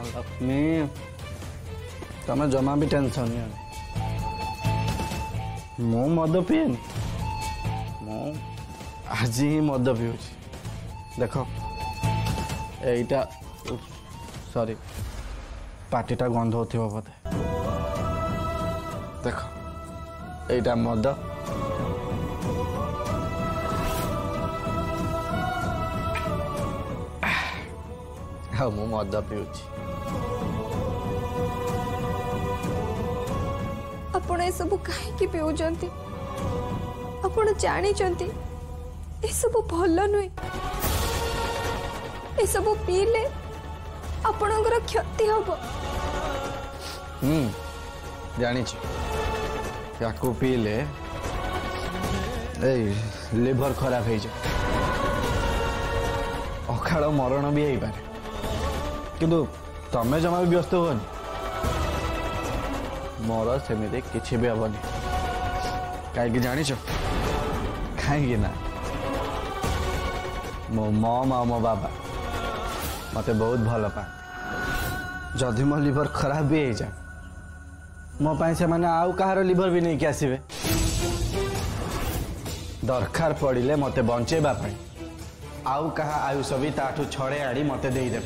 लक्ष्मी तमें जमा भी टेंशन नहीं मु मद पीएनि मु आज ही मद पीऊँ देख एटा सॉरी पार्टीटा गंध होथिबो बोधे देख एटा मद मु मद पीऊँ आपण ए सब कहीं पीउचंती आपण जानी चंती ए सब भल नुई ए सब पीले आपणकर क्षति हबो जानी या पीले लिवर खराब हो जाए अकाल मरण भी हो पारे किंतु तमें जमा भी व्यस्त हुअनि मोर सेमिति किछि भी हबनी कहीं जानी कहीं ना मो मम आ मो बाबा मते बहुत भल पाते जदि मो लिवर खराब भी हो जाए मो पाई से माने आउ कहार लिवर भी नहीं आसबे दरकार पड़िले मते बंचेबा पाई आउ कहा आयुष भी ताठू छड़े आड़ी मते दे दे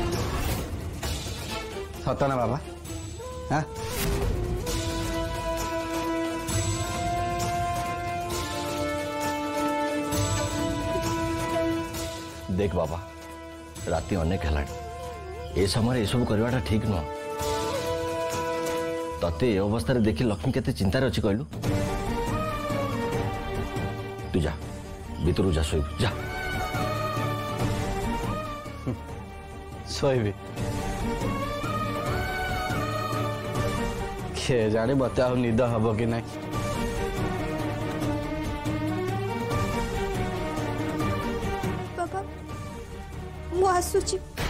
सतना बाबा हाँ देख बाबा राति अनेक है ए समय ये सब करवाटा ठीक नुह तते ए अवस्था देखी लक्ष्मी केते चिंतार अच्छी कहलु तू जा भीतर जा सोई जा सोई खे जाने बता निद हम कि नहीं बाबा मु आसुची